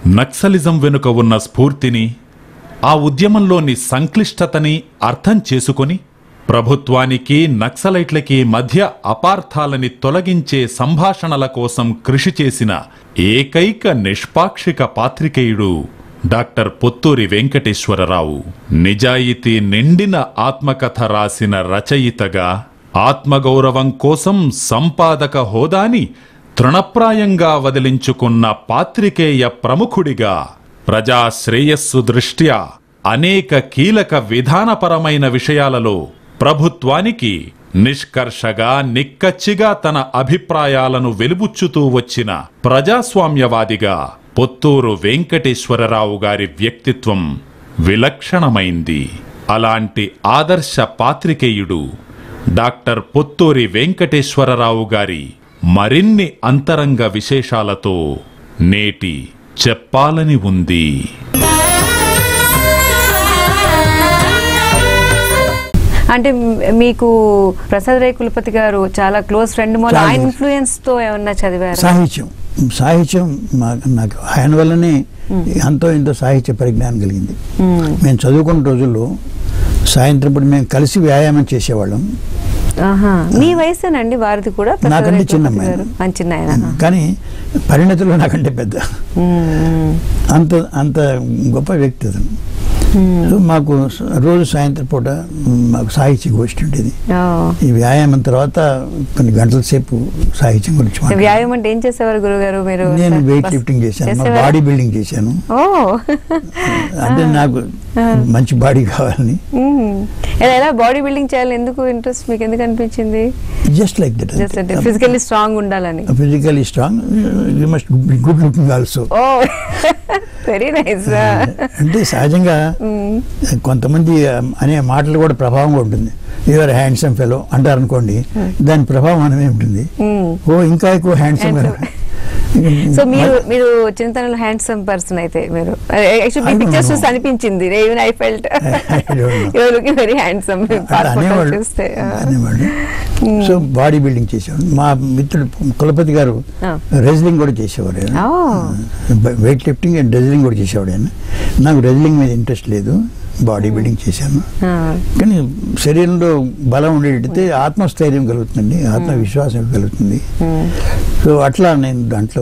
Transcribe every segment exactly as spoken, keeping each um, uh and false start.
Naxalism వెనుక ఉన్న స్ఫూర్తిని, ఆ ఉద్యమంలోని సంక్లిష్టతని అర్థం చేసుకొని ప్రభుత్వానికి నక్సలైట్లకి మధ్య అపార్థాలని తొలగించే సంభాషణల కోసం కృషి చేసిన ఏకైక నిష్పాక్షిక పాత్రికేయుడు డాక్టర్ పొత్తూరి వెంకటేశ్వరరావు. నిజాయితీ నిండిన ఆత్మకథ రాసిన రచయితగా, ఆత్మగౌరవం కోసం సంపాదక హోదాని తృణప్రాయంగా వదిలించుకున్న పాత్రికేయ ప్రముఖుడిగా, ప్రజా శ్రేయస్సు దృష్ట్యా అనేక కీలక విధానపరమైన విషయాలలో ప్రభుత్వానికి నిష్కర్షగా, నిక్కచ్చిగా తన అభిప్రాయాలను వెలుబుచ్చుతూ వచ్చిన ప్రజాస్వామ్యవాదిగా పొత్తూరు వెంకటేశ్వరరావు గారి వ్యక్తిత్వం విలక్షణమైంది. అలాంటి ఆదర్శ పాత్రికేయుడు డాక్టర్ పొత్తూరి వెంకటేశ్వరరావు గారి మరిన్ని అంతరంగ విశేషాలతో నేటి చెప్పాలని ఉంది. అంటే మీకు ప్రసాద్ రాయ్ కులపతి గారు చాలా క్లోజ్ ఫ్రెండ్, మొదలు ఆయన ఇన్ఫ్లుయెన్స్ తో ఏమన్నా చదివారు? సాహిత్యం సాహిత్యం నాకు ఆయన వల్లనే ఎంతో ఎంతో సాహిత్య పరిజ్ఞానం కలిగింది. మేము చదువుకున్న రోజుల్లో సాయంత్రం పూట మేము కలిసి వ్యాయామం చేసేవాళ్ళం. మీ వయసేనండి వారిది కూడా? నాకంటే చిన్న, కానీ పరిణతిలో నాకంటే పెద్ద. అంత అంత గొప్ప వ్యక్తి అతను. మాకు రోజు సాయంత్రం పూట మాకు సాహిత్య గోష్ఠి ఉండేది. ఈ వ్యాయామం తర్వాత కొన్ని గంటల సేపు సాహిత్యం గురించి. వ్యాయామం అంటే ఏం చేసేవారు గురుగారు మీరు? నేను వెయిట్ లిఫ్టింగ్ చేశాను, బాడీ బిల్డింగ్ చేశాను. అంటే నాకు మంచి బాడీ కావాలని. ఎలా బాడీ బిల్డింగ్ చేయాలని ఎందుకు ఇంట్రెస్ట్ మీకు ఎందుకు అనిపించింది? Just like that. Physically strong ఉండాలని. Physically strong, you must be good looking also. Very nice. అంటే సహజంగా కొంతమంది అనే మాటలు కూడా ప్రభావం ఉంటుంది. యువర్ హ్యాండ్సమ్ ఫెలో అంటారు అనుకోండి, దాని ప్రభావం మనమే ఉంటుంది. ఓ ఇంకా ఎక్కువ హ్యాండ్సమ్. సో మీరు మీరు చిన్నతనంలో హ్యాండ్సమ్ పర్సన్ అయితే మీరు యాక్చువల్లీ పిక్చర్స్ చూసి అనిపించింది. Even I felt you are looking very handsome చూస్తే. సో బాడీ బిల్డింగ్ చేసేవాడు. మా మిత్రుడు కులపతి గారు రెజ్లింగ్ కూడా చేసేవారు. వెయిట్ లిఫ్టింగ్ అండ్ రెజ్లింగ్ కూడా చేసేవాడు ఆయన. నాకు రెజ్లింగ్ మీద ఇంట్రెస్ట్ లేదు, బాడీ బిల్డింగ్ చేశాను. కానీ శరీరంలో బలం ఉండేటైతే ఆత్మస్థైర్యం కలుగుతుందండి, ఆత్మవిశ్వాసం కలుగుతుంది. సో అట్లా నేను దాంట్లో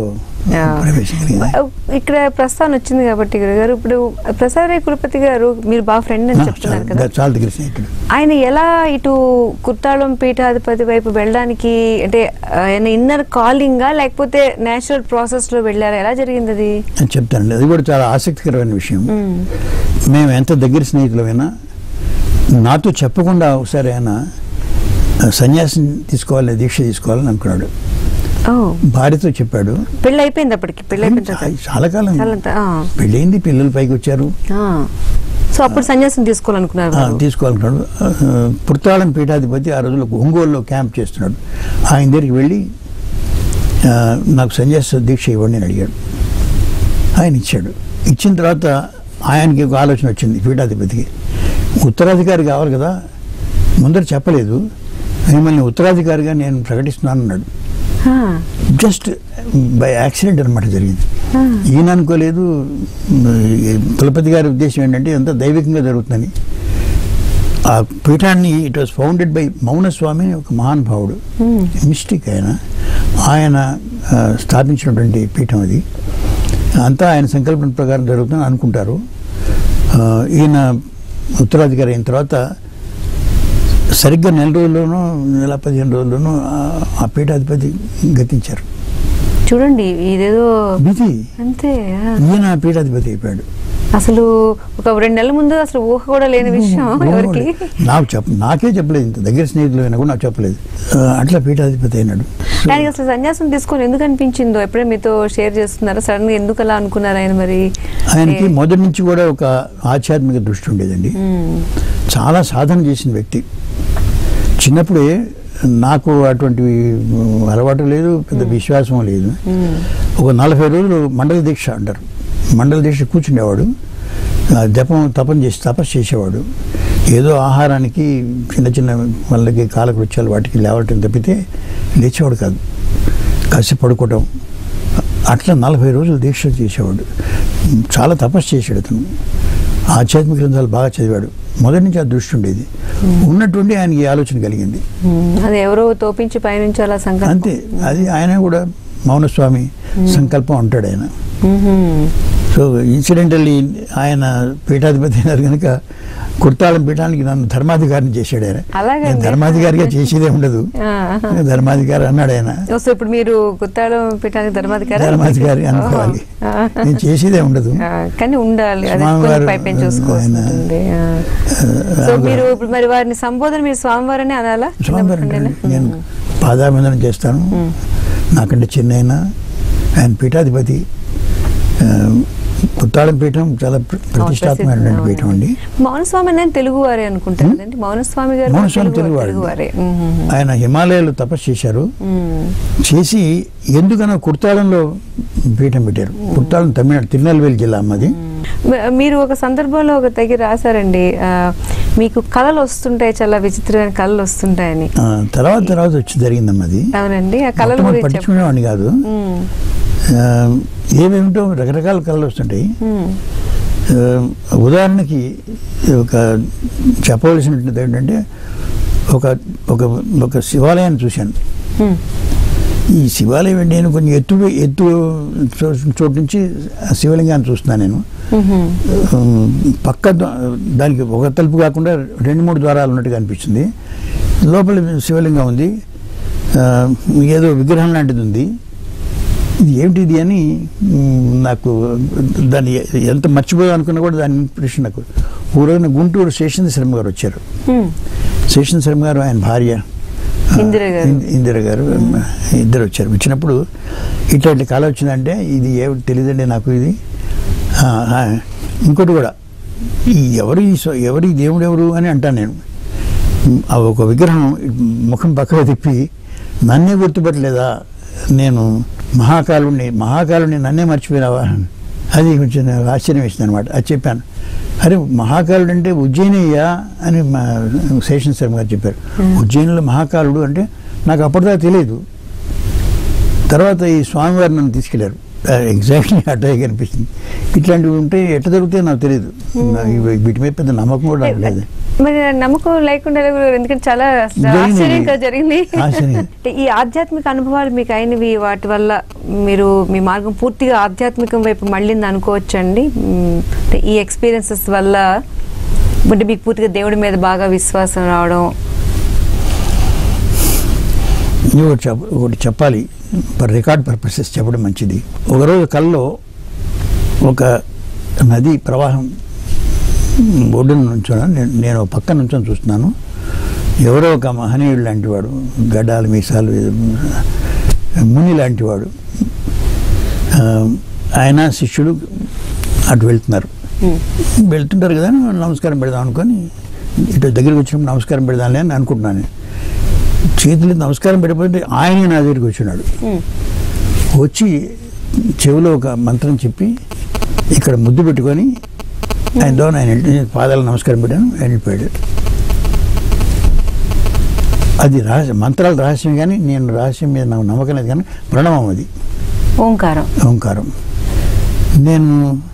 ఇక్కడ ప్రస్తావన వచ్చింది కాబట్టి గురుగారు, ఇప్పుడు ప్రసాద్ రాయ్ కులపతి గారు మీరు బాగా ఫ్రెండ్ అని చెప్తున్నారు కదా, చాలా దగ్గర స్నేహితుడు. ఆయన ఎలా ఇటు కుర్తాళం పీఠాధిపతి వైపు వెళ్ళడానికి, అంటే ఆయన ఇన్నర్ కాలింగా లేకపోతే నేచురల్ ప్రాసెస్ లో వెళ్ళారా? ఎలా జరిగింది అది? చెప్తానండి, అది కూడా చాలా ఆసక్తికరమైన విషయం. మేము ఎంత దగ్గర స్నేహితులమైనా నాతో చెప్పకుండా ఒకసారి ఆయన సన్యాసం తీసుకోవాలని, దీక్ష తీసుకోవాలని అనుకున్నాడు. భార్యతో చెప్పాడు. పెళ్ళి అయిపోయింది అప్పటికి? పెళ్ళి చాలా కాలం పెళ్ళయింది, పిల్లలు పైకి వచ్చారు. సో అప్పుడు సన్యాసం తీసుకోవాలనుకున్నారు? తీసుకోవాలనుకున్నాడు. పుర్తాళం పీఠాధిపతి ఆ రోజుల్లో ఒంగోలులో క్యాంప్ చేస్తున్నాడు. ఆయన దగ్గరికి వెళ్ళి నాకు సన్యాస దీక్ష ఇవ్వండి అని అడిగాడు. ఆయన ఇచ్చాడు. ఇచ్చిన తర్వాత ఆయనకి ఒక ఆలోచన వచ్చింది, పీఠాధిపతికి ఉత్తరాధికారి కావాలి కదా, ముందర చెప్పలేదు, మిమ్మల్ని ఉత్తరాధికారిగా నేను ప్రకటిస్తున్నాను అన్నాడు. జస్ట్ బై యాక్సిడెంట్ అనమాట జరిగింది. ఈయన అనుకోలేదు. కులపతి గారి ఉద్దేశం ఏంటంటే అంతా దైవికంగా జరుగుతుందని. ఆ పీఠాన్ని it was founded by Mounaswami, ఒక మహానుభావుడు, మిస్టిక్ ఆయన. ఆయన స్థాపించినటువంటి పీఠం అది. అంతా ఆయన సంకల్పన ప్రకారం జరుగుతుందని అనుకుంటారు. ఈయన ఉత్తరాధికారి అయిన తర్వాత సరిగ్గా నెల రోజుల్లోనూ నెల పదిహేను రోజుల్లోనూ ఆ పీఠాధిపతి గతించారు. చూడండి, ఇదేదో విధి. అంతే. ఈయన పీఠాధిపతి అయిపోయాడు. అసలు ఒక రెండు నెలల ముందు అసలు ఊహ కూడా లేని విషయం ఎవరికి. నాకు చెప్ప నాకే చెప్పలేదు, ఇంత దగ్గర స్నేహితులు అయినా కూడా నాకు చెప్పలేదు. అట్లా పీఠాధిపతి అయినాడు. దానికి అసలు సన్యాసం తీసుకొని ఎందుకు అనిపించిందో ఎప్పుడే మీతో షేర్ చేస్తున్నారా? సడన్ గా ఎందుకు అలా అనుకున్నారు ఆయన? మరి ఆయనకి మొదటి నుంచి కూడా ఒక ఆధ్యాత్మిక దృష్టి ఉండేదండి. చాలా సాధన చేసిన వ్యక్తి. చిన్నప్పుడే నాకు అటువంటి అలవాటు లేదు, పెద్ద విశ్వాసం లేదు. ఒక నలభై రోజులు మండల దీక్ష అంటారు, మండల దీక్ష కూర్చునేవాడు. జపం తపం చేసి తపస్సు చేసేవాడు. ఏదో ఆహారానికి చిన్న చిన్న వాళ్ళకి కాలకృత్యాలు వాటికి లేవటం తప్పితే లేచేవాడు కాదు. కాసేపు పడుకోవటం, అట్లా నలభై రోజులు దీక్ష చేసేవాడు. చాలా తపస్సు చేశాడు అతను. ఆధ్యాత్మిక గ్రంథాలు బాగా చదివాడు. మొదటి నుంచి ఆ దృష్టి ఉండేది. ఉన్నటువంటి ఆయనకి ఆలోచన కలిగింది. అది ఎవరో తోపించి పైనుంచి అలా సంకల్పం. అంతే, అది ఆయన కూడా మౌనస్వామి సంకల్పం అంటాడు ఆయన. సో ఇన్సిడెంటల్లీ ఆయన పీఠాధిపతి అయినారు కనుక కుర్తాళం పీఠానికి నన్ను ధర్మాధికారిని చేశాడు ఆయన. నేను ధర్మాధికారిగా చేసేదే ఉండదు, ధర్మాధికారి అన్నాడు ఆయన. ఇప్పుడు మీరు కుర్తాళం పీఠానికి ధర్మాధికారి ధర్మాధికారి అనుకోవాలి, నేను చేసేదే ఉండదు కానీ ఉండాలి. మీరు ఇప్పుడు మరి వారిని సంబోధన మీరు స్వామివారని అనాలా? స్వామివారు నేను పాదాభివందనం చేస్తాను. నాకంటే చిన్న ఆయన పీఠాధిపతి. కుత్తాళం పీఠం చాలా ప్రతిష్టాత్మకమైనటువంటి పీఠం అండి. మౌనస్వామి అని తెలుగు వారే అనుకుంటారు కదండి. మౌనస్వామి గారు మౌనస్వామి తెలుగు వారే. ఆయన హిమాలయాలు తపస్సు చేశారు. చేసి ఎందుకనో కుర్తాళంలో పీఠం పెట్టారు. కుర్తాళం తమిళనాడు తిరునెల్వేలి జిల్లా అమ్మది. మీరు ఒక సందర్భంలో ఒక దగ్గర రాశారండి, మీకు కళలు వస్తుంటాయి, చాలా విచిత్రమైన కళలు వస్తుంటాయని. తర్వాత తర్వాత వచ్చి జరిగిందమ్మది. అవునండి, ఆ కళలు పట్టించుకునేవాడిని కాదు. ఏమేమిటో రకరకాల కళలు వస్తుంటాయి. ఉదాహరణకి ఒక చెప్పవలసినది ఏంటంటే ఒక ఒక ఒక శివాలయాన్ని చూశాను. ఈ శివాలయం నేను కొంచెం ఎత్తు ఎత్తు చోటు నుంచి శివలింగాన్ని చూస్తున్నాను నేను. పక్క దానికి ఒక తలుపు కాకుండా రెండు మూడు ద్వారాలు ఉన్నట్టుగా అనిపించింది. లోపల శివలింగం ఉంది, ఏదో విగ్రహం లాంటిది ఉంది. ఇది ఏమిటిది అని నాకు దాన్ని ఎంత మర్చిపోయా అనుకున్నా కూడా దాని ఇంప్రెషన్ నాకు. ఓ రోజున గుంటూరు శేషన్ శర్మ గారు వచ్చారు. శేషన్ శర్మ గారు ఆయన భార్య ఇందిర గారు ఇద్దరు వచ్చారు. వచ్చినప్పుడు ఇట్లాంటి కళ వచ్చిందంటే ఇది ఏమిటి తెలియదండి నాకు. ఇది ఇంకోటి కూడా, ఈ ఎవరు ఎవరి దేవుడు ఎవరు అని అంటాను నేను. ఒక విగ్రహం ముఖం పక్కగా తిప్పి నన్నే గుర్తుపట్టలేదా, నేను మహాకాలుడిని మహాకాలుడిని నన్నే మర్చిపోయినావా, అది కొంచెం ఆశ్చర్యం వేసింది అనమాట. అది చెప్పాను. అరే మహాకాలుడు అంటే ఉజ్జయినయ్యా అని మా శేషన్ శర్మ గారు చెప్పారు. ఉజ్జయినిలో మహాకాలుడు అంటే నాకు అప్పటిదాకా తెలియదు. తర్వాత ఈ స్వామివారు నన్ను తీసుకెళ్లారు. ఎగ్జాక్ట్లీ అట్టే కనిపిస్తుంది. ఇట్లాంటివి ఉంటే ఎట్లా దొరుకుతాయో నాకు తెలియదు. వీటి మీద పెద్ద నమ్మకం కూడా లేదు. మరి నమ్మకం లేకుండా ఎందుకంటే చాలా ఆశ్చర్యంగా జరిగింది. ఈ ఆధ్యాత్మిక అనుభవాలు మీకు అయినవి, వాటి వల్ల మీరు మీ మార్గం పూర్తిగా ఆధ్యాత్మికం వైపు మళ్ళింది అనుకోవచ్చండి. ఈ ఎక్స్పీరియన్సెస్ వల్ల అంటే మీకు పూర్తిగా దేవుడి మీద బాగా విశ్వాసం రావడం. ఒకటి చెప్పాలి, ఫర్ రికార్డ్ పర్పసెస్ చెప్పడం మంచిది. ఒకరోజు కల్లో ఒక నది ప్రవాహం ఒడ్డున నుంచున్నాను నేను. నేను పక్కన నుంచొని చూస్తున్నాను. ఎవరో ఒక మహనీయుడు లాంటి వాడు, గడ్డాలు మీసాలు, ముని లాంటి వాడు, ఆయన శిష్యుడు అటు వెళ్తున్నారు. వెళ్తుంటారు కదా, నమస్కారం పెడదాం అనుకొని ఇటు దగ్గరికి వచ్చినప్పుడు నమస్కారం పెడదాంలే అని అనుకుంటున్నాను. చేతులు నమస్కారం పెట్టకపోతే ఆయనే నా దగ్గరికి వచ్చినాడు. వచ్చి చెవిలో ఒక మంత్రం చెప్పి ఇక్కడ ముద్దు పెట్టుకొని ఆయన ద్వారా ఆయన పాదాలు నమస్కారం పెట్టాను, వెళ్ళిపోయాడు. అది రహస్యం, మంత్రాల రహస్యం. కానీ నేను రహస్యం మీద నాకు నమ్మకం లేదు. కానీ ప్రణవం అది ఓంకారం. ఓంకారం నేను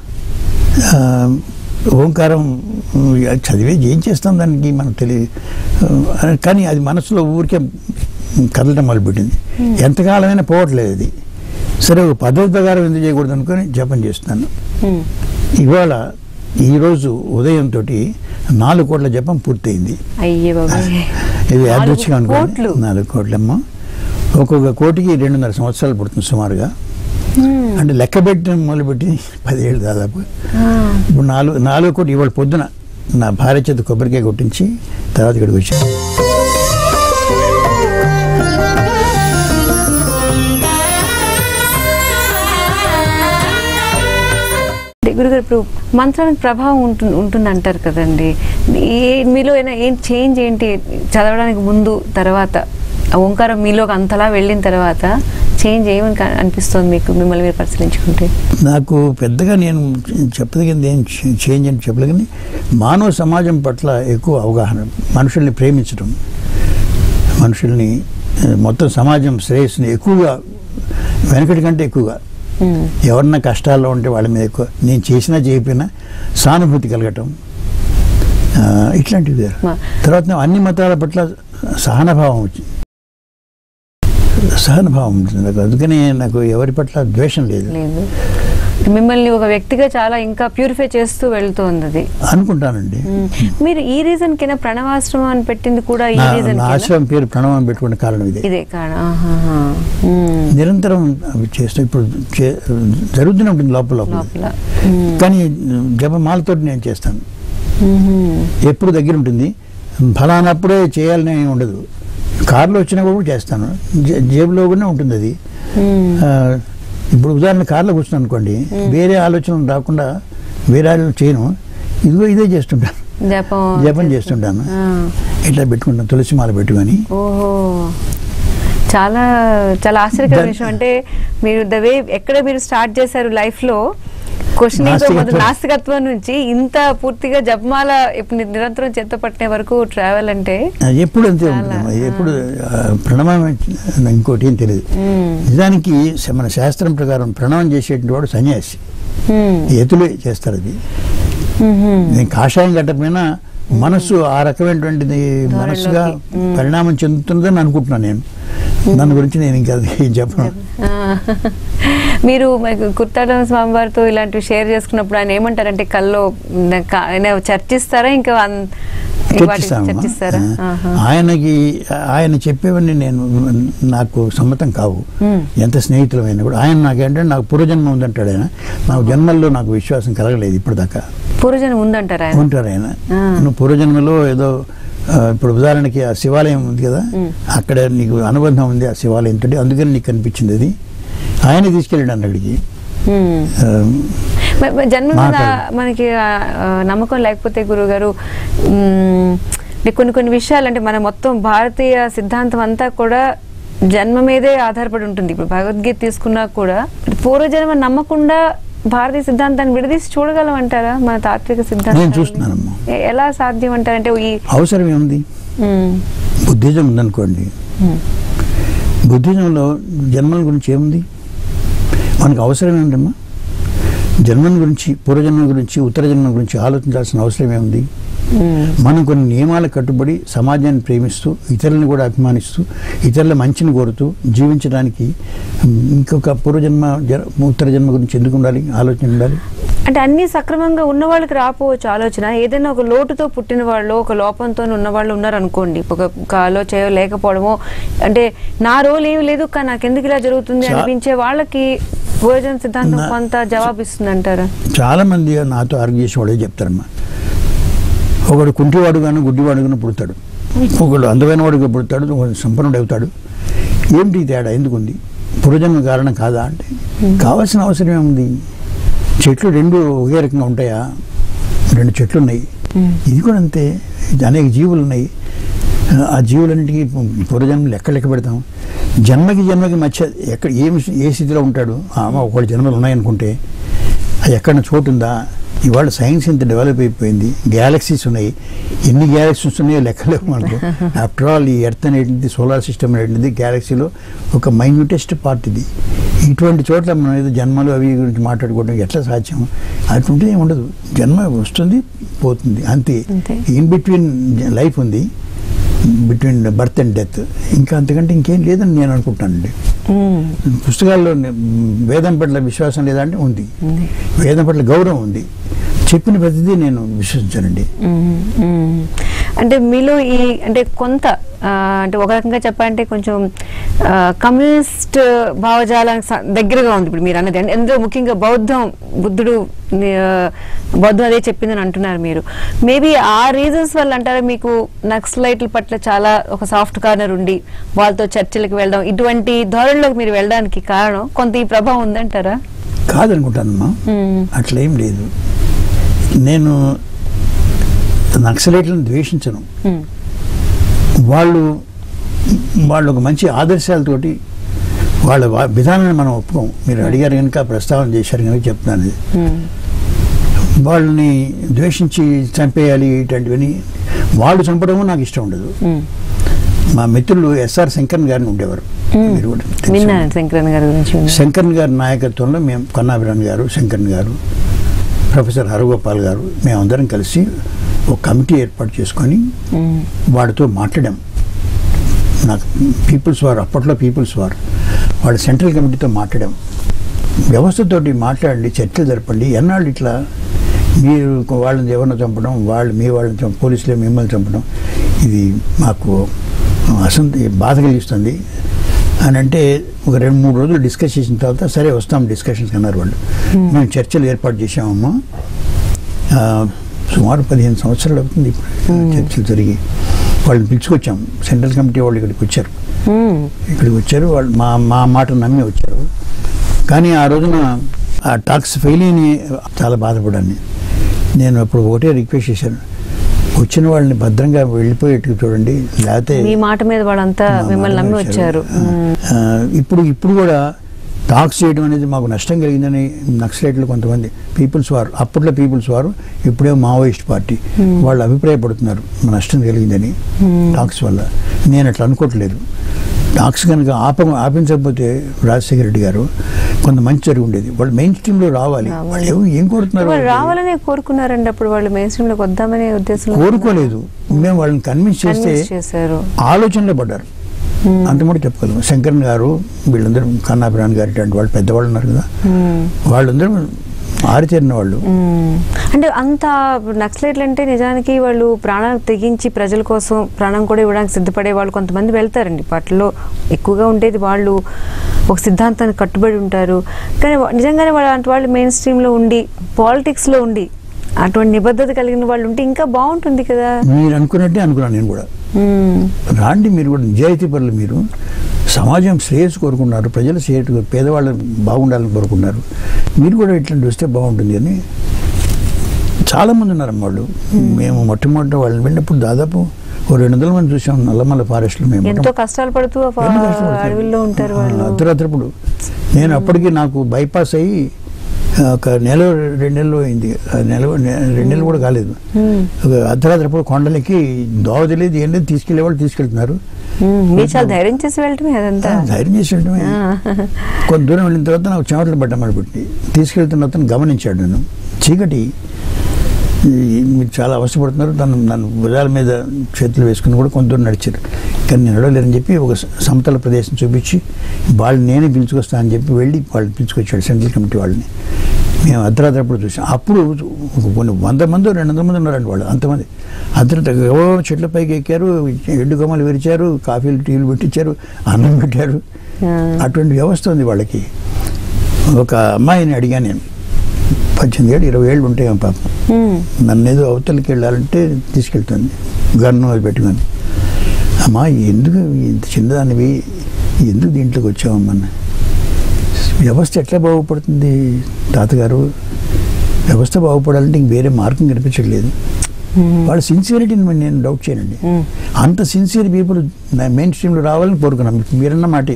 ఓంకారం చదివే ఏం చేస్తాం దానికి మనకు తెలియదు. కానీ అది మనసులో ఊరికే కదలటం మొదలుపెట్టింది. ఎంతకాలమైనా పోవట్లేదు అది. సరే ఒక పద్ధతి ప్రకారం ఎందుకు చేయకూడదు అనుకొని జపం చేస్తున్నాను. ఇవాళ ఈరోజు ఉదయంతో నాలుగు కోట్ల జపం పూర్తయింది. ఇది యాదృచ్ఛిగా అనుకోండి. నాలుగు కోట్లమ్మా. ఒక్కొక్క కోటికి రెండున్నర సంవత్సరాలు పడుతుంది సుమారుగా. అంటే లెక్క పెట్టడం మొదలుపెట్టి పదిహేళ్ళు దాదాపు. ఇప్పుడు నాలుగు నాలుగు కోటి ఇవాళ పొద్దున నా భార్య చేత కొబ్బరికాయ కొట్టించి తర్వాత ఇక్కడికి వచ్చాను. గురుగారు, ఇప్పుడు మంత్రానికి ప్రభావం ఉంటుంది ఉంటుంది అంటారు కదండి. మీలో అయినా ఏం చేంజ్ ఏంటి చదవడానికి ముందు తర్వాత? ఓంకారం మీలోకి అంతలా వెళ్ళిన తర్వాత చేంజ్ ఏమని అనిపిస్తుంది మీకు, మిమ్మల్ని మీరు పరిశీలించుకుంటే? నాకు పెద్దగా నేను చెప్పదగింది ఏం చేంజ్ అని చెప్పలేదు. కానీ మానవ సమాజం పట్ల ఎక్కువ అవగాహన, మనుషుల్ని ప్రేమించడం, మనుషుల్ని మొత్తం సమాజం శ్రేయస్సుని ఎక్కువగా వెనకటి కంటే ఎక్కువగా ఎవరన్నా కష్టాల్లో ఉంటే వాళ్ళ మీద ఎక్కువ, నేను చేసినా చేయకపోయినా సానుభూతి కలగటం, ఆ, ఇట్లాంటివి. తర్వాత అన్ని మతాల పట్ల సహనభావం వచ్చింది, సహనభావం ఉంటుంది నాకు. అందుకని నాకు ఎవరి పట్ల ద్వేషం లేదు. మిమ్మల్ని ఒక వ్యక్తిగా చాలా ఇంకా ప్యూరిఫై చేస్తూ వెళ్తోంది అది అనుకుంటానండి. మీరు ఈ రీజన్ కింద ప్రణవాశ్రమం అని పెట్టింది కూడా ఈ రీజన్? ఆశ్రమం పేరు ప్రణవం పెట్టుకునే కారణం ఇదే. ఇదే కారణం. నిరంతరం అవి చేస్తూ ఇప్పుడు జరుగుతూనే ఉంటుంది లోపల లోపల. కానీ జపమాలతో నేను చేస్తాను, ఎప్పుడు దగ్గర ఉంటుంది. ఫలానప్పుడే చేయాలని ఉండదు, కారులో వచ్చినా కూడా చేస్తాను, జేబులో కూడా ఉంటుంది అది. ఇప్పుడు ఉదాహరణ కార్లో కూర్చున్నాను అనుకోండి, వేరే ఆలోచనలు రాకుండా వేరే ఆలోచన చేయను, ఇదిగో ఇదే చేస్తుంటాను, జపం చేస్తుంటాను. ఇట్లా పెట్టుకుంటాను, తులసి మాల పెట్టుకొని. ఓహో, చాలా చాలా ఆశ్చర్యకర విషయం. అంటే మీరు ద వే ఎక్కడ మీరు స్టార్ట్ చేశారు లైఫ్లో, క్వశ్చనింగ్ నాస్తికత్వం నుంచి ఇంత పూర్తిగా జపమాల ఇప్పుడు నిరంతరం చేత పట్టే వరకు ట్రావెల్ అంటే ఎప్పుడు అంతే ఉంటుంది. ఎప్పుడు ప్రణవం ఇంకోటి ఏం తెలియదు. నిజానికి మన శాస్త్రం ప్రకారం ప్రణవం చేసేటువంటి వాడు సన్యాసి, ఎతులే చేస్తారు అది. నేను కాషాయం కట్టకపోయినా మనస్సు ఆ రకమైనటువంటిది మనస్సుగా పరిణామం చెందుతుందని అనుకుంటున్నాను నేను. దాని గురించి నేను ఇంకా చెప్పను. మీరు కుర్తాడం స్వామివారితో ఇలాంటివి షేర్ చేసుకున్నప్పుడు ఆయన ఏమంటారంటే కల్లో చర్చిస్తారా? ఇంకా చర్చిస్తారా? ఆయనకి ఆయన చెప్పేవన్నీ నేను నాకు సమ్మతం కావు, ఎంత స్నేహితులమైనా కూడా. ఆయన నాకేంటంటే నాకు పూర్వజన్మ ఉందంటాడు ఆయన. నాకు జన్మల్లో నాకు విశ్వాసం కలగలేదు ఇప్పటిదాకా. పూర్వజన్మ ఉందంటారా? ఉంటారు ఆయన. నువ్వు పూర్వజన్మలో ఏదో ఇప్పుడు ఉదాహరణకి ఆ శివాలయం ఉంది కదా, అక్కడ నీకు అనుబంధం ఉంది ఆ శివాలయంతో, అందుకని నీకు కనిపించింది అది. ఆయన తీసుకెళ్ళాడు అక్కడికి. జన్మ మీద మనకి నమ్మకం లేకపోతే గురువు గారు కొన్ని కొన్ని విషయాలు, అంటే మన మొత్తం భారతీయ సిద్ధాంతం అంతా కూడా జన్మ మీదే ఆధారపడి ఉంటుంది. ఇప్పుడు భగవద్గీత తీసుకున్నా కూడా పూర్వజన్మ నమ్మకుండా భారతీయ సిద్ధాంతాన్ని విడదీసి చూడగలం అంటారా? మన తాత్విక సిద్ధాంతం ఎలా సాధ్యం అంటారంటే ఈ అవసరం ఏముంది? బుద్ధిజం ఉందనుకోండి, బుద్ధిజంలో జన్మల గురించి ఏముంది? మనకు అవసరం ఏంటమ్మా? జన్మల గురించి, పూర్వజన్మల గురించి, ఉత్తర జన్మల గురించి ఆలోచించాల్సిన అవసరం ఏముంది? మనం కొన్ని నియమాలకు కట్టుబడి సమాజాన్ని ప్రేమిస్తూ, ఇతరులను కూడా అభిమానిస్తూ, ఇతరుల మంచిని కోరుతూ జీవించడానికి ఇంకొక పూర్వజన్మ ఉత్తర జన్మ గురించి ఎందుకు ఉండాలి? ఆలోచన ఉండాలి. అంటే అన్ని సక్రమంగా ఉన్న వాళ్ళకి రాపోవచ్చు ఆలోచన. ఏదైనా ఒక లోటుతో పుట్టిన వాళ్ళు, ఒక లోపంతో ఉన్న వాళ్ళు ఉన్నారనుకోండి, ఒక కాలో చేయో లేకపోవడమో, అంటే నా రోల్ ఏమి లేదు కానీ నాకు ఎందుకు ఇలా జరుగుతుంది అనిపించే వాళ్ళకి పూర్వజన్మ సిద్ధాంతం కొంత జవాబు ఇస్తుంది అంటారా? చాలా మంది నాతో ఆర్గ్యూ చేసి వాడే చెప్తారమ్మా, ఒకడు కుంటివాడుగాను గుడ్డివాడుగాను పుడతాడు, ఒకడు అందమైన వాడుగా పుడతాడు, ఒకడు సంపన్నుడు అవుతాడు. ఏమిటి తేడా? ఎందుకుంది? పూర్వజన్మ కారణం కాదా అంటే కావాల్సిన అవసరం ఏముంది? చెట్లు రెండు ఒకే రకంగా ఉంటాయా? రెండు చెట్లు ఉన్నాయి, ఇది కూడా అంతే. అనేక జీవులు ఉన్నాయి, ఆ జీవులన్నింటికి పూర్వజన్మలు ఎక్కడ లెక్క పెడతాం? జన్మకి జన్మకి మధ్య ఎక్కడ ఏమి ఏ స్థితిలో ఉంటాడు? ఒకటి జన్మలు ఉన్నాయనుకుంటే అది ఎక్కడన్నా చోటు ఉందా? ఇవాళ సైన్స్ ఇంత డెవలప్ అయిపోయింది, గ్యాలక్సీస్ ఉన్నాయి, ఎన్ని గ్యాలక్సీస్ ఉన్నాయో లెక్కలేవు మనకు. ఆఫ్టర్ ఆల్ ఈ ఎర్త్ అనేటిది, సోలార్ సిస్టమ్ అనేటిది గ్యాలక్సీలో ఒక మైన్యూటెస్ట్ పార్ట్ ఇది. ఇటువంటి చోట్ల మనం ఏదో జన్మలు అవి గురించి మాట్లాడుకోవడం ఎట్లా సాధ్యం? అటుంటే ఏమి ఉండదు, జన్మ వస్తుంది పోతుంది అంతే. ఇన్ బిట్వీన్ లైఫ్ ఉంది, బిట్వీన్ బర్త్ అండ్ డెత్, ఇంకా అంతకంటే ఇంకేం లేదని నేను అనుకుంటానండి. పుస్తకాల్లో వేదం పట్ల విశ్వాసం లేదంటే ఉంది, వేదం పట్ల గౌరవం ఉంది, చెప్పిన ప్రతిదీ నేను విశ్వసించానండి. అంటే మీలో ఈ అంటే కొంత అంటే ఒక రకంగా చెప్పాలంటే కొంచెం కమ్యూనిస్ట్ భావజాలానికి దగ్గరగా ఉంది ఇప్పుడు మీరు అన్నది. ఎందులో ముఖ్యంగా బౌద్ధం, బుద్ధుడు బౌద్ధం అదే చెప్పిందని అంటున్నారు మీరు. మేబీ ఆ రీజన్స్ వల్ల అంటారా మీకు నక్సలైట్ల పట్ల చాలా ఒక సాఫ్ట్ కార్నర్ ఉండి వాళ్ళతో చర్చలకు వెళ్ళడం, ఇటువంటి ధోరణిలోకి మీరు వెళ్ళడానికి కారణం కొంత ఈ ప్రభావం ఉందంటారా? కాదనుకుంటానమ్మా, అట్లా ఏం లేదు. నేను నక్సలైట్లను ద్వేషించను. వాళ్ళు వాళ్ళు ఒక మంచి ఆదర్శాలతోటి వాళ్ళ విధానాన్ని మనం ఒప్పుకోం. మీరు అడిగారు కనుక, ప్రస్తావన చేశారు కనుక చెప్తున్నాను. వాళ్ళని ద్వేషించి చంపేయాలి ఇటువంటివని వాళ్ళు చంపడము నాకు ఇష్టం ఉండదు. మా మిత్రులు ఎస్ఆర్ శంకరన్ గారిని ఉండేవారు, మీరు కూడా తెలుసు. విన్నాను శంకరన్ గారి గురించి. శంకరన్ గారి నాయకత్వంలో మేము కన్నాభిరాన్ గారు, శంకరన్ గారు, ప్రొఫెసర్ హరగోపాల్ గారు మేమందరం కలిసి ఒక కమిటీ ఏర్పాటు చేసుకొని వాడితో మాట్లాడాం. నాకు పీపుల్స్ వార్, అప్పట్లో పీపుల్స్ వార్, వాడు సెంట్రల్ కమిటీతో మాట్లాడాం. వ్యవస్థతోటి మాట్లాడండి, చర్చలు జరపండి, ఎన్నాళ్ళు ఇట్లా మీరు వాళ్ళని ఎవరిని చంపడం, వాళ్ళు మీ వాళ్ళని చంప పోలీసులే మిమ్మల్ని చంపడం, ఇది మాకు అసంత బాధ కలిగిస్తుంది అని అంటే ఒక రెండు మూడు రోజులు డిస్కస్ చేసిన తర్వాత సరే వస్తాం డిస్కషన్స్ అన్నారు వాళ్ళు. మేము చర్చలు ఏర్పాటు చేసామమ్మా. సుమారు పదిహేను సంవత్సరాలు అవుతుంది ఇప్పుడు చర్చలు జరిగి. వాళ్ళని పిలుచుకొచ్చాం, సెంట్రల్ కమిటీ వాళ్ళు ఇక్కడికి వచ్చారు. ఇక్కడికి వచ్చారు వాళ్ళు మా మా మాట నమ్మి వచ్చారు. కానీ ఆ రోజున ఆ టాక్స్ ఫెయిల్ అని చాలా బాధపడాను. నేను అప్పుడు ఒకటే రిక్వెస్ట్ చేశాను, వచ్చిన వాళ్ళని భద్రంగా వెళ్ళిపోయేట్టు చూడండి, లేకపోతే మీ మాట మీద వాళ్ళంతా మిమ్మల్ని నమ్మి వచ్చారు. ఇప్పుడు ఇప్పుడు కూడా టాక్స్ చేయడం అనేది మాకు నష్టం కలిగిందని నక్సలైట్లు కొంతమంది పీపుల్స్ వారు, అప్పట్లో పీపుల్స్ వారు, ఇప్పుడే మావోయిస్ట్ పార్టీ వాళ్ళు అభిప్రాయపడుతున్నారు నష్టం కలిగిందని టాక్స్ వల్ల. నేను అట్లా అనుకోవట్లేదు. టాక్స్ కనుక ఆప ఆపించకపోతే రాజశేఖర రెడ్డి గారు కొంత మంచి జరిగి ఉండేది. వాళ్ళు మెయిన్ స్ట్రీమ్ లో రావాలి. వాళ్ళు ఏం కోరుతున్నారు? రావాలనే కోరుకున్నారండి. అప్పుడు వాళ్ళు మెయిన్ స్ట్రీమ్ లోకి వద్దామనే ఉద్దేశం కోరుకోలేదు. మేము వాళ్ళని కన్విన్స్ చేస్తే ఆలోచనలో పడ్డారు. అంత కూడా చెప్పగలం. శంకరన్ గారు వీళ్ళందరూ, కన్నాభిరాన్ గారు ఇట్లాంటి వాళ్ళు పెద్దవాళ్ళు ఉన్నారు కదా, వాళ్ళందరూ ఆరితేరిన వాళ్ళు. అంటే అంత నక్సలైట్లు అంటే నిజానికి వాళ్ళు ప్రాణాలు తెగించి ప్రజల కోసం ప్రాణం కూడా ఇవ్వడానికి సిద్ధపడే వాళ్ళు కొంతమంది వెళ్తారండి. వాటిలో ఎక్కువగా ఉండేది వాళ్ళు ఒక సిద్ధాంతానికి కట్టుబడి ఉంటారు. కానీ నిజంగానే వాళ్ళు అలాంటి వాళ్ళు మెయిన్ స్ట్రీమ్లో ఉండి పాలిటిక్స్లో ఉండి అటువంటి నిబద్ధత కలిగిన వాళ్ళు ఉంటే ఇంకా బాగుంటుంది కదా. మీరు అనుకున్నట్టే అనుకున్నాను నేను కూడా. రాండి, మీరు కూడా నిజాయితీ పరులు, మీరు సమాజం శ్రేయస్సు కోరుకున్నారు, ప్రజల శ్రేయస్సు, పేదవాళ్ళు బాగుండాలని కోరుకున్నారు, మీరు కూడా ఇట్లాంటి వస్తే బాగుంటుంది అని చాలామంది ఉన్నారు వాళ్ళు. మేము మొట్టమొదటి వాళ్ళని వెళ్ళినప్పుడు దాదాపు ఓ రెండు వందల మంది చూసాం నల్లమల్ల ఫారెస్ట్లో. మేము ఎంతో కష్టాలు పడుతూ అడవుల్లో ఉంటారు వాళ్ళు అర్ధరాత్రప్పుడు. నేను అప్పటికి నాకు బైపాస్ అయ్యి ఒక నెల రెండు నెలలు అయింది, నెల రెండు నెలలు కూడా కాలేదు. ఒక అర్ధరాత్రప్పుడు కొండలకి దోవ తెలియదు ఏం లేదు, తీసుకెళ్లే వాళ్ళు తీసుకెళ్తున్నారు. ధైర్యం చేసి వెళ్ళటమే అదంతా ధైర్యం చేసి వెళ్ళటమే కొంత దూరం వెళ్ళిన తర్వాత నాకు చెమటలు పడ్డమని పెట్టి తీసుకెళ్తున్న అతను గమనించాడు. నేను చీకటి, మీరు చాలా అవసరపడుతున్నారు, తను నన్ను భుజాల మీద చేతులు వేసుకుని కూడా కొంత దూరం నడిచారు. కానీ నేను నడవలేరని చెప్పి ఒక సమతల ప్రదేశం చూపించి వాళ్ళని నేనే పిలుచుకొస్తా అని చెప్పి వెళ్ళి వాళ్ళని పిలుచుకొచ్చాడు సెంట్రల్ కమిటీ వాళ్ళని. మేము అర్ధరాత్రప్పుడు చూసాం. అప్పుడు కొన్ని వంద మంది రెండు వందల మంది ఉన్నారండి వాళ్ళు, అంతమంది. అర్ధరాత్రి ఎవరో చెట్ల పైకి ఎక్కారు, ఎండు గమ్మలు విరిచారు, కాఫీలు టీలు పెట్టించారు, అన్నం పెట్టారు. అటువంటి వ్యవస్థ ఉంది వాళ్ళకి. ఒక అమ్మాయిని అడిగాను నేను, పద్దెనిమిది ఏళ్ళు ఇరవై ఏళ్ళు ఉంటాయి పాపం. నన్ను ఏదో అవతలకి వెళ్ళాలంటే తీసుకెళ్తుంది గన్ను అది పెట్టుకొని. అమ్మా ఎందుకు ఇంత చిన్నదానివి, ఎందుకు దీంట్లోకి వచ్చావమ్మన్న? వ్యవస్థ ఎట్లా బాగుపడుతుంది తాతగారు? వ్యవస్థ బాగుపడాలంటే ఇంక వేరే మార్గం కనిపించట్లేదు. వాళ్ళ సిన్సియరిటీని నేను డౌట్ చేయనండి. అంత సిన్సియర్ పీపుల్ మెయిన్ స్ట్రీమ్లో రావాలని కోరుకున్నాం. మీరన్న మాటే.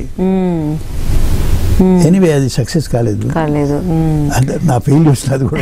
ఎనీవే అది సక్సెస్ కాలేదు, అంటే నా ఫెయిల్యూర్స్ అది కూడా.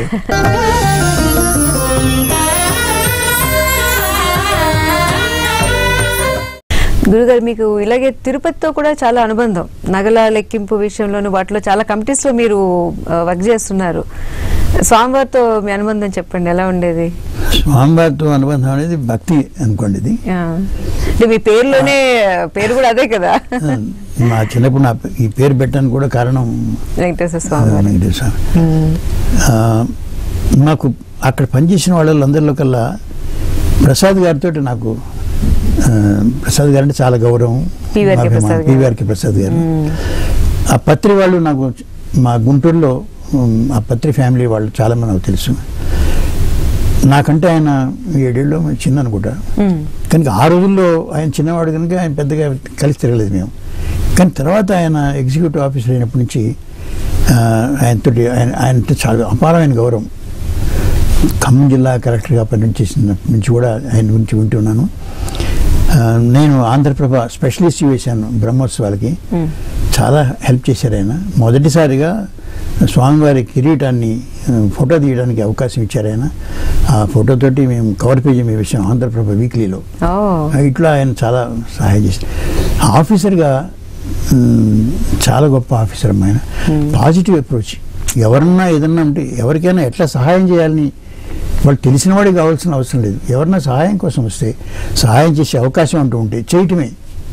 గురుగారు, మీకు ఇలాగే తిరుపతితో కూడా చాలా అనుబంధం. నగల లెక్కింపు విషయంలోనూ వాటిలో చాలా కమిటీస్లో మీరు వర్క్ చేస్తున్నారు. స్వామివారితో మీ అనుబంధం చెప్పండి, ఎలా ఉండేది? స్వామివారితో అనుబంధం అనేది భక్తి అనుకోండి. ఇది అంటే మీ పేరులోనే పేరు కూడా అదే కదా. నా చిన్నప్పుడు నా ఈ పేరు పెట్టడానికి కూడా కారణం వెంకటేశ్వర స్వామి. వెంకటేశ్వర స్వామి. నాకు అక్కడ పనిచేసిన వాళ్ళందరిలో కల్లా ప్రసాద్ గారితో నాకు, ప్రసాద్ గారు అంటే చాలా గౌరవం. పివిఆర్కే ప్రసాద్ గారు. ఆ పత్రి వాళ్ళు నాకు, మా గుంటూరులో ఆ పత్రి ఫ్యామిలీ వాళ్ళు చాలా మంది నాకు తెలుసు. నాకంటే ఆయన ఏడేళ్ళు చిన్న అనుకుంటా. కనుక ఆ రోజుల్లో ఆయన చిన్నవాడు కనుక ఆయన పెద్దగా కలిసి తిరగలేదు మేము. కానీ తర్వాత ఆయన ఎగ్జిక్యూటివ్ ఆఫీసర్ అయినప్పటి నుంచి ఆయనతో ఆయన ఆయనతో చాలా అపారమైన గౌరవం. ఖమ్మం జిల్లా కలెక్టర్గా పనిచేసినప్పటి నుంచి కూడా ఆయన గురించి వింటున్నాను. నేను ఆంధ్రప్రభ స్పెషలిస్ట్ వేశాను బ్రహ్మోత్సవాలకి. చాలా హెల్ప్ చేశారు ఆయన. మొదటిసారిగా స్వామివారి కిరీటాన్ని ఫోటో తీయడానికి అవకాశం ఇచ్చారు ఆయన. ఆ ఫోటోతోటి మేము కవర్ పేజీ మేము వేసాం ఆంధ్రప్రభ వీక్లీలో. ఇట్లా ఆయన చాలా సహాయం చేశారు. ఆఫీసర్గా చాలా గొప్ప ఆఫీసర్ ఆయన. Positive approach. ఎవరన్నా ఏదన్నా ఉంటే ఎవరికైనా ఎట్లా సహాయం చేయాలని వాళ్ళు తెలిసిన వాడికి కావాల్సిన అవసరం లేదు. ఎవరన్నా సహాయం కోసం వస్తే సహాయం చేసే అవకాశం అంటూ ఉంటే చేయటమే.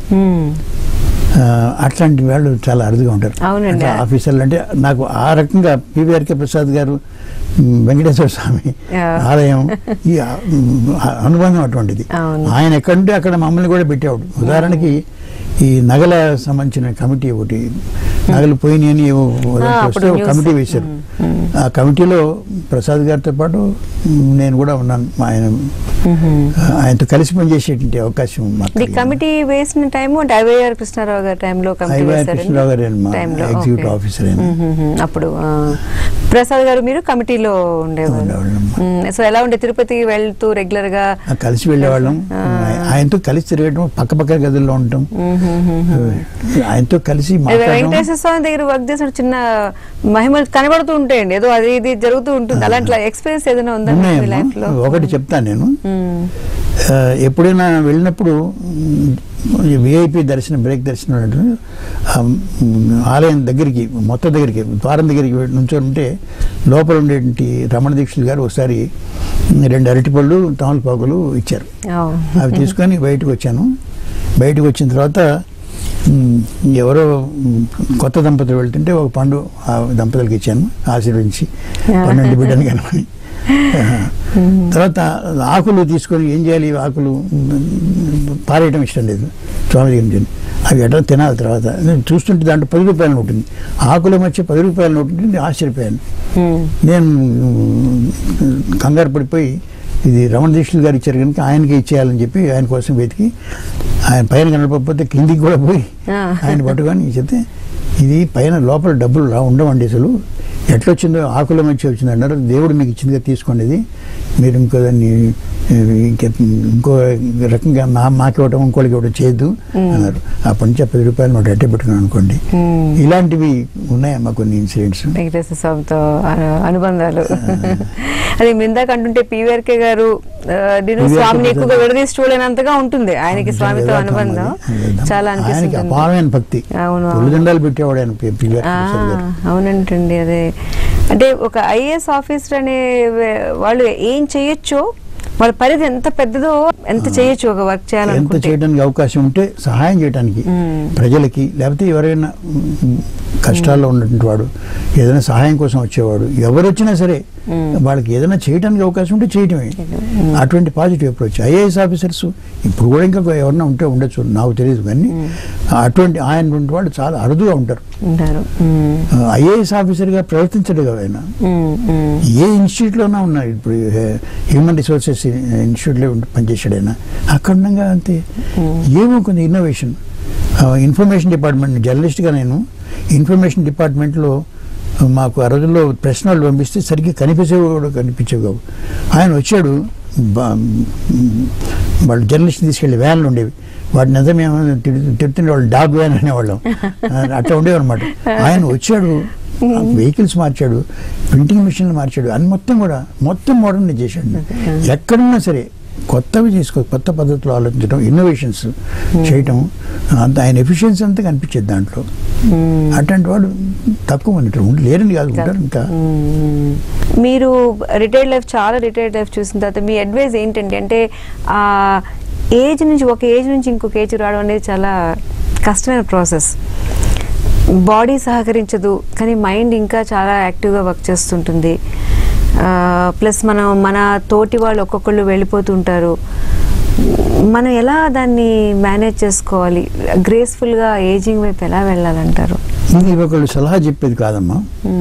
అట్లాంటి వాళ్ళు చాలా అరుదుగా ఉంటారు ఆఫీసర్లు. అంటే నాకు ఆ రకంగా పివిఆర్కే ప్రసాద్ గారు, వెంకటేశ్వర స్వామి ఆలయం, ఈ అనుబంధం అటువంటిది. ఆయన ఎక్కడుంటే అక్కడ మమ్మల్ని కూడా పెట్టేవాడు. ఉదాహరణకి ఈ నగల సంబంధించిన కమిటీ ఒకటి, నగలు పోయినాయని వస్తే కమిటీ వేశారు. ఆ కమిటీలో ప్రసాద్ గారితో పాటు నేను కూడా ఉన్నాను. ఆయన ఆయనతో కలిసి పనిచేసేటువంటి అవకాశం మాకు. కమిటీ వేసిన టైము అంటే ఐవైఆర్ కృష్ణారావు గారి టైంలో కృష్ణారావు గారు ఎగ్జిక్యూటివ్ ఆఫీసర్. అప్పుడు ప్రసాద్ గారు మీరు కమిటీలో ఉండేవాళ్ళు. సో ఎలా ఉండే తిరుపతికి వెళ్తూ రెగ్యులర్ గా కలిసి వెళ్ళేవాళ్ళం. ఆయనతో కలిసి తిరగడం, పక్క పక్క గదుల్లో ఉండటం, ఆయనతో కలిసి వెంకటేశ్వర స్వామి దగ్గర వర్క్ చేసిన చిన్న మహిమలు కనబడుతూ ఉంటాయండి. ఏదో అది ఇది జరుగుతూ ఉంటుంది. అలాంటి ఎక్స్పీరియన్స్ ఏదైనా ఉందా లైఫ్ లో? ఒకటి చెప్తాను నేను. ఎప్పుడైనా వెళ్ళినప్పుడు విఐపి దర్శనం, బ్రేక్ దర్శనం ఆలయం దగ్గరికి, మొత్తం దగ్గరికి, ద్వారం దగ్గరికి నుంచొని ఉంటే లోపల ఉండేటువంటి రమణ దీక్షితులు గారు ఒకసారి రెండు అరటిపళ్ళు, తమలపాకులు ఇచ్చారు. అవి తీసుకొని బయటకు వచ్చాను. బయటకు వచ్చిన తర్వాత ఎవరో కొత్త దంపతులు వెళ్తుంటే ఒక పండు ఆ దంపతులకి ఇచ్చాను, ఆశీర్వదించి పన్నెండు బిడ్డని కనుకొని. తర్వాత ఆకులు తీసుకొని ఏం చేయాలి, ఆకులు పారేయటం ఇష్టం లేదు స్వామి దగ్గర. అవి ఎట్లా తినాలి. తర్వాత నేను చూస్తుంటే దాంట్లో పది రూపాయలు ఉంటుంది, ఆకుల మధ్య పది రూపాయలు ఉంటుంది. ఆశ్చర్యపోయాను. నేను కంగారు పడిపోయి ఇది రమణ దీక్షితులు గారు ఇచ్చారు కనుక ఆయనకి ఇచ్చేయాలని చెప్పి ఆయన కోసం వెతికి, ఆయన పైన కనపడకపోతే కిందికి కూడా పోయి ఆయన పట్టుకొని చెప్తే, ఇది పైన లోపల డబ్బులు రా ఉండవండి, అసలు ఎట్లొచ్చిందో ఆకుల మధ్య వచ్చింది అన్నారు. దేవుడు మీకు ఇచ్చిందిగా తీసుకోండి, ఇది మీరు ఇంకో దాన్ని ఇంకో రకంగా మా మాకి ఇవ్వటం ఇంకోటికి ఇవ్వటం చేయొద్దు అన్నారు. అప్పటి నుంచి పది రూపాయలు నోట్ అట్టే పెట్టుకున్నాను అనుకోండి. ఇలాంటివి ఉన్నాయమ్మా కొన్ని ఇన్సిడెంట్స్. వెంకటేశ్వర స్వామితో అనుబంధాలు. అది ఇందాక అంటుంటే పివిఆర్కే గారు స్వామిని ఎక్కువగా విడదీసి చూడలేనంతగా ఉంటుంది ఆయనకి స్వామితో అనుబంధం. చాలా అనిపిస్తుంది. అపారమైన భక్తి. అవును, పెట్టేవాడు ఆయన పివిఆర్. అవునంటండి. అదే అంటే ఒక ఐఏఎస్ ఆఫీసర్ అనే వాళ్ళు ఏం చేయొచ్చో, వాళ్ళ పరిధి ఎంత పెద్దదో, ఎంత చేయొచ్చు ఒక వర్క్ చేయాలంటే, చేయడానికి అవకాశం ఉంటే సహాయం చేయడానికి ప్రజలకి, లేకపోతే ఎవరైనా కష్టాల్లో ఉన్నటువంటి వాడు, ఏదైనా సహాయం కోసం వచ్చేవాడు, ఎవరు వచ్చినా సరే వాళ్ళకి ఏదైనా చేయడానికి అవకాశం ఉంటే చేయటమే. అటువంటి పాజిటివ్ అప్రోచ్. ఐఏఎస్ ఆఫీసర్స్ ఇప్పుడు కూడా ఇంకా ఎవరన్నా ఉంటే ఉండొచ్చు, నాకు తెలియదు, కానీ అటువంటి ఆయన వాళ్ళు చాలా అరుదుగా ఉంటారు. ఐఏఎస్ ఆఫీసర్గా ప్రవర్తించడు కదా ఆయన. ఏ ఇన్స్టిట్యూట్లోనే ఉన్నారు. ఇప్పుడు హ్యూమన్ రిసోర్సెస్ ఇన్స్టిట్యూట్లో పనిచేసాడు ఆయన. అక్కడ ఉండగా అంతే ఏమో కొంత ఇన్నోవేషన్. ఇన్ఫర్మేషన్ డిపార్ట్మెంట్ జర్నలిస్ట్గా నేను ఇన్ఫర్మేషన్ డిపార్ట్మెంట్లో మాకు ఆ రోజుల్లో ప్రశ్న వాళ్ళు పంపిస్తే సరిగ్గా కనిపించేవి కూడా కనిపించేవి కావు. ఆయన వచ్చాడు, వాళ్ళు జర్నలిస్ట్ తీసుకెళ్ళి వ్యాన్లు ఉండేవి, వాటిని అంతా మేము తిడుతుండే వాళ్ళు డాగ్ వ్యాన్ అనేవాళ్ళం, అట్లా ఉండేవి అనమాట. ఆయన వచ్చాడు, వెహికల్స్ మార్చాడు, ప్రింటింగ్ మిషన్లు మార్చాడు, అని మొత్తం కూడా మొత్తం మోడర్న్ చేశాడు. ఎక్కడున్నా సరే కొత్తవి తీసుకో, కొత్త పద్ధతిలో ఆలోచించడం, ఇన్నోవేషన్స్ చేయటం, అంత ఆయన ఎఫిషియన్సీ అంతా కనిపించేది దాంట్లో. అట్లాంటి వాడు తక్కువ మంది ఉండి లేరని కాదు ఉంటారు. ఇంకా మీరు రిటైర్డ్ లైఫ్, చాలా రిటైర్డ్ లైఫ్ చూసిన తర్వాత మీ అడ్వైజ్ ఏంటంటే, అంటే ఆ ఏజ్ నుంచి ఒక ఏజ్ నుంచి ఇంకొక ఏజ్ రావడం అనేది చాలా కష్టమైన ప్రాసెస్. బాడీ సహకరించదు, కానీ మైండ్ ఇంకా చాలా యాక్టివ్గా వర్క్ చేస్తుంటుంది. ప్లస్ మనం మన తోటి వాళ్ళు ఒక్కొక్కళ్ళు వెళ్ళిపోతుంటారు. మనం ఎలా దాన్ని మేనేజ్ చేసుకోవాలి? గ్రేస్ఫుల్గా ఏజింగ్ వైపు ఎలా వెళ్ళాలంటారు? ఇది ఒకళ్ళు సలహా చెప్పేది కాదమ్మా.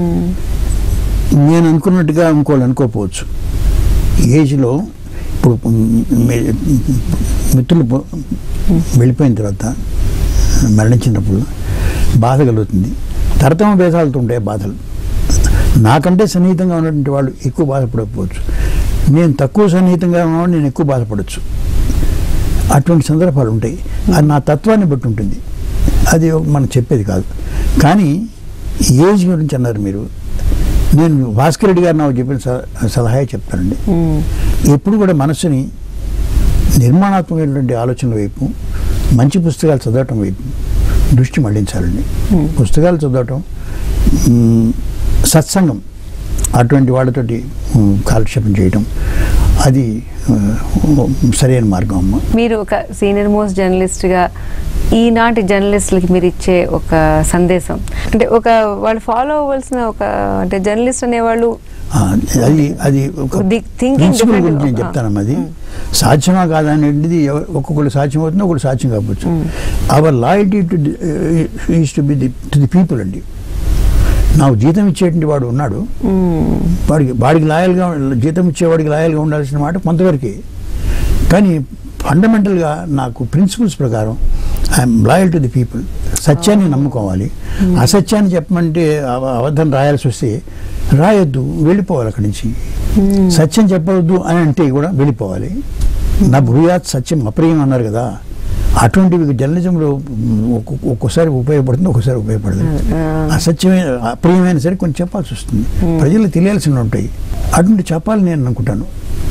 నేను అనుకున్నట్టుగా ఇంకోళ్ళు అనుకోకపోవచ్చు. ఏజ్లో ఇప్పుడు మిత్రులు వెళ్ళిపోయిన తర్వాత, మరణించినప్పుడు బాధ కలుగుతుంది. తరతమ భేదాలతో ఉంటాయి బాధలు. నాకంటే సన్నిహితంగా ఉన్నటువంటి వాళ్ళు ఎక్కువ బాధపడకపోవచ్చు, నేను తక్కువ సన్నిహితంగా ఉన్నవాడు నేను ఎక్కువ బాధపడవచ్చు. అటువంటి సందర్భాలు ఉంటాయి. అది నా తత్వాన్ని బట్టి ఉంటుంది, అది మనం చెప్పేది కాదు. కానీ ఏజ్ గురించి అన్నారు మీరు. నేను భాస్కర్ రెడ్డి గారు నాకు చెప్పిన సలహా చెప్తానండి. ఎప్పుడు కూడా మనస్సుని నిర్మాణాత్మకమైనటువంటి ఆలోచనల వైపు, మంచి పుస్తకాలు చదవటం వైపు, దృష్టి మళ్లించాలండి. పుస్తకాలు చదవటం, మ్, సత్సంగం అటువంటి వాళ్ళతోటి మ్, కాలక్షేపం చేయటం అది ఆ, సరైన మార్గం అమ్మ. మీరు ఒక సీనియర్ మోస్ట్ జర్నలిస్ట్గా ఈనాటి జర్నలిస్టులకి మీరు ఇచ్చే ఒక సందేశం అంటే, ఒక వాళ్ళు ఫాలో అవ్వాల్సిన ఒక అంటే జర్నలిస్ట్ అనేవాళ్ళు ఆ, అది అది ఒక ది- thinking ప్రిన్సిపల్ different. గురించి నేను చెప్తానమ్మా. అది సాధ్యమా కాదా అనేది ఎవ- ఒక్కొక్కరు సాధ్యం అవుతుంది, ఒకటి సాధ్యం కావచ్చు. Our loyalty to is to be the to the people అండి. నాకు జీతం ఇచ్చేటువంటి వాడు ఉన్నాడు, వాడికి వాడికి లాయల్గా జీతం ఇచ్చేవాడికి లాయల్గా ఉండాల్సిన మాట కొంతవరకే. కానీ ఫండమెంటల్గా నాకు ప్రిన్సిపల్స్ ప్రకారం I'm loyal to the people. సత్యాన్ని నమ్ముకోవాలి. అసత్యాన్ని చెప్పమంటే అవ- అబద్ధం రాయాల్సి వస్తే రాయొద్దు, వెళ్ళిపోవాలి అక్కడి నుంచి. సత్యం చెప్పవద్దు అని అంటే కూడా వెళ్ళిపోవాలి. నా భూయాత్ సత్యం అప్రియం అన్నారు కదా, అటువంటివి జర్నలిజంలో ఒక్కొ- ఒక్కోసారి ఉపయోగపడుతుంది, ఒక్కోసారి ఉపయోగపడదు. అసత్యమైన అప్రియమైన సరే కొంచెం చెప్పాల్సి వస్తుంది, ప్రజలకు తెలియాల్సి ఉంటాయి. అటువంటి చెప్పాలని నేను అనుకుంటాను.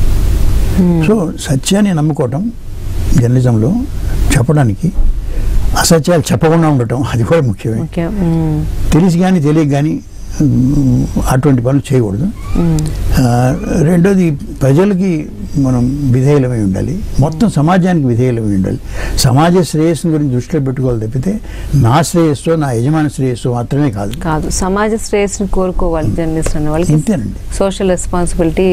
సో సత్యాన్ని నమ్ముకోవటం జర్నలిజంలో చెప్పడానికి, అసత్యాలు చెప్పకుండా ఉండటం అది కూడా ముఖ్యమే. ముఖ్యం. మ్మ్. తెలిసి కానీ తెలియక కానీ అటువంటి పనులు చేయకూడదు. ఆ, రెండోది ప్రజలకి మనం విధేయులమై ఉండాలి, మొత్తం సమాజానికి విధేయులమై ఉండాలి. సమాజ శ్రేయస్సుని గురించి దృష్టిలో పెట్టుకోవాలి తప్పితే నా శ్రేయస్సు నా యజమాని శ్రేయస్సు మాత్రమే కాదు. కాదు, సమాజ శ్రేయస్సుని కోరుకోవాలి జర్నలిస్ట్ అనే వాళ్ళకి. ఇంతేనండి, సోషల్ రెస్పాన్సిబిలిటీ.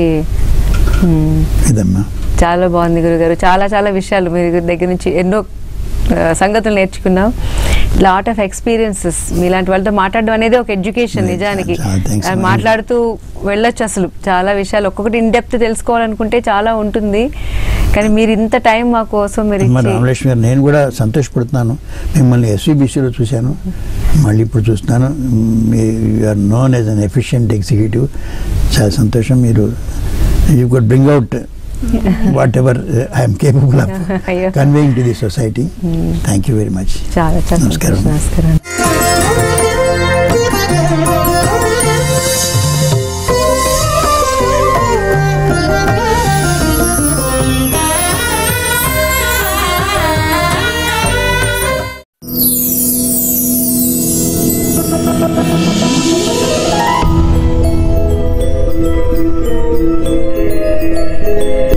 ఇదమ్మా. చాలా బాగుంది గురుగారు. చాలా చాలా విషయాలు మీ దగ్గర నుంచి ఎన్నో ఆ, సంగతులు నేర్చుకున్నాం. లాట్ ఆఫ్ ఎక్స్పీరియన్సెస్ మీలాంటి వాళ్ళతో మాట్లాడడం అనేది ఒక ఎడ్యుకేషన్ నిజానికి. చాలా thanks, ఆ, ma'am. మాట్లాడుతూ వెళ్ళొచ్చు, అసలు చాలా విషయాలు ఒక్కొక్కటి ఇన్ డెప్త్ తెలుసుకోవాలనుకుంటే చాలా ఉంటుంది. కానీ మీరు ఇంత టైం మా కోసం మీరు అమ్మ ఇచ్చి- రామలక్ష్మి గారు, నేను కూడా సంతోషపడుతున్నాను. మిమ్మల్ని ఎస్వీబీసీలో చూశాను, మళ్ళీ ఇప్పుడు చూస్తున్నాను. You're known as an efficient executive. చాలా సంతోషం. మీరు you could bring out whatever I'm capable of అయ్యో. Conveying to the society. Thank you very much. చాలా చాలా నమస్కారం. నమస్కారం. Thank you.